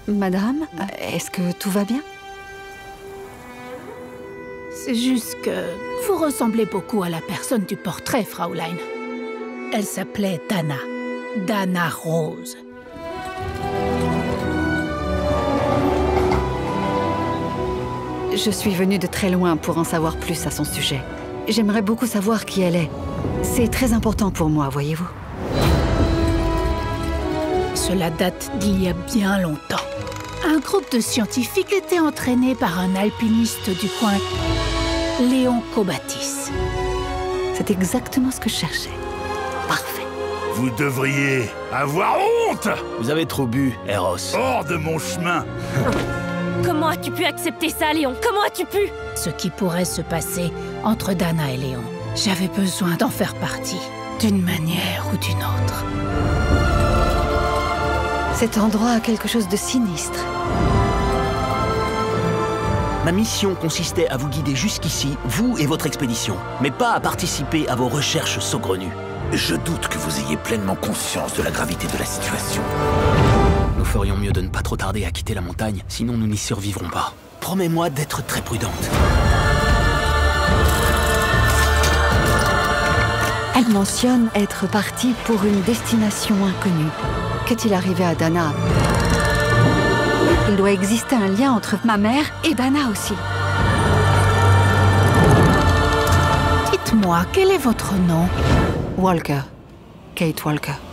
Madame, est-ce que tout va bien? C'est juste que vous ressemblez beaucoup à la personne du portrait, Fraulein. Elle s'appelait Dana. Dana Rose. Je suis venue de très loin pour en savoir plus à son sujet. J'aimerais beaucoup savoir qui elle est. C'est très important pour moi, voyez-vous. Cela date d'il y a bien longtemps. Un groupe de scientifiques était entraîné par un alpiniste du coin, Léon Cobatis. C'est exactement ce que je cherchais. Parfait. Vous devriez avoir honte! Vous avez trop bu, Eros. Hors de mon chemin! Comment as-tu pu accepter ça, Léon? Comment as-tu pu? Ce qui pourrait se passer entre Dana et Léon. J'avais besoin d'en faire partie, d'une manière ou d'une autre. Cet endroit a quelque chose de sinistre. Ma mission consistait à vous guider jusqu'ici, vous et votre expédition, mais pas à participer à vos recherches saugrenues. Je doute que vous ayez pleinement conscience de la gravité de la situation. Nous ferions mieux de ne pas trop tarder à quitter la montagne, sinon nous n'y survivrons pas. Promets-moi d'être très prudente. Elle mentionne être partie pour une destination inconnue. Qu'est-il arrivé à Dana? Il doit exister un lien entre ma mère et Dana aussi. Dites-moi, quel est votre nom? Walker. Kate Walker.